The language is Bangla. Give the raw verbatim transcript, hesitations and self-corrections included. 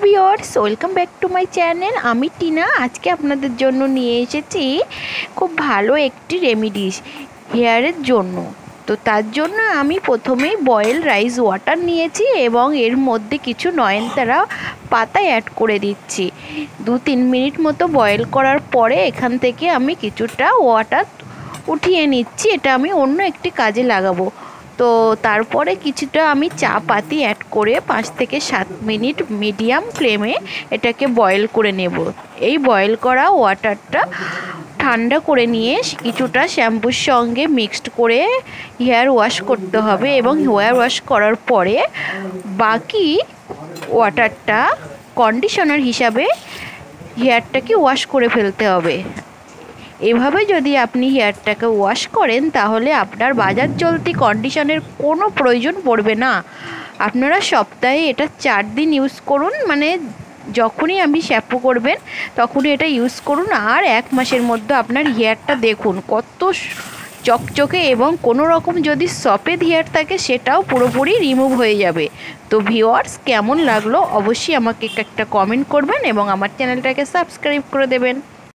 Viewers, welcome back to my channel. আমি টিনা। আজকে আপনাদের জন্য নিয়ে এসেছি খুব ভালো একটি রেমিডিস হেয়ারের জন্য। তো তার জন্য আমি প্রথমেই বয়েল রাইস ওয়াটার নিয়েছি এবং এর মধ্যে কিছু নয়নতারা পাতা অ্যাড করে দিচ্ছি। দু তিন মিনিট মতো বয়েল করার পরে এখান থেকে আমি কিছুটা ওয়াটার উঠিয়ে নিচ্ছি। এটা আমি অন্য একটি কাজে লাগাবো। তো তারপরে কিছুটা আমি চা পাতি অ্যাড করে পাঁচ থেকে সাত মিনিট মিডিয়াম ফ্লেমে এটাকে বয়েল করে নেব। এই বয়েল করা ওয়াটারটা ঠান্ডা করে নিয়ে কিছুটা শ্যাম্পুর সঙ্গে মিক্সড করে হেয়ার ওয়াশ করতে হবে এবং হেয়ার ওয়াশ করার পরে বাকি ওয়াটারটা কন্ডিশনার হিসাবে হেয়ারটাকে ওয়াশ করে ফেলতে হবে। এভাবে যদি আপনি হেয়ারটাকে ওয়াশ করেন তাহলে আপনার বাজার চলতি কন্ডিশনের কোনো প্রয়োজন পড়বে না। আপনারা সপ্তাহে এটা চার দিন ইউজ করুন, মানে যখনই আপনি শ্যাম্পু করবেন তখনই এটা ইউজ করুন। আর এক মাসের মধ্যে আপনার হেয়ারটা দেখুন কত চকচকে এবং কোনো রকম যদি সফেদ হেয়ার থাকে সেটাও পুরোপুরি রিমুভ হয়ে যাবে। তো ভিউয়ার্স, কেমন লাগলো অবশ্যই আমাকে একটা কমেন্ট করবেন এবং আমার চ্যানেলটাকে সাবস্ক্রাইব করে দেবেন।